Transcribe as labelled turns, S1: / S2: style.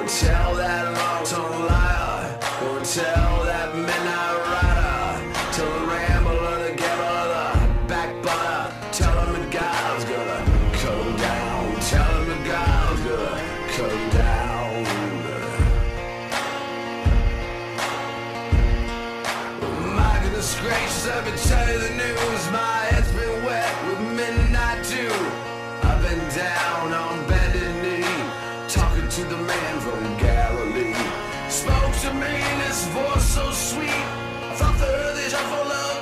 S1: tell that long-tongued liar, go and tell that midnight rider, tell the rambler, the gambler, the backbiter, tell him that God's gonna cut him down, tell him that God's gonna cut him down. My goodness gracious, let me tell you the news, my head's been wet with midnight dew. I've been down on bended knee, talking to the man from Galilee. Spoke to me in his voice so sweet, I thought the earth is full of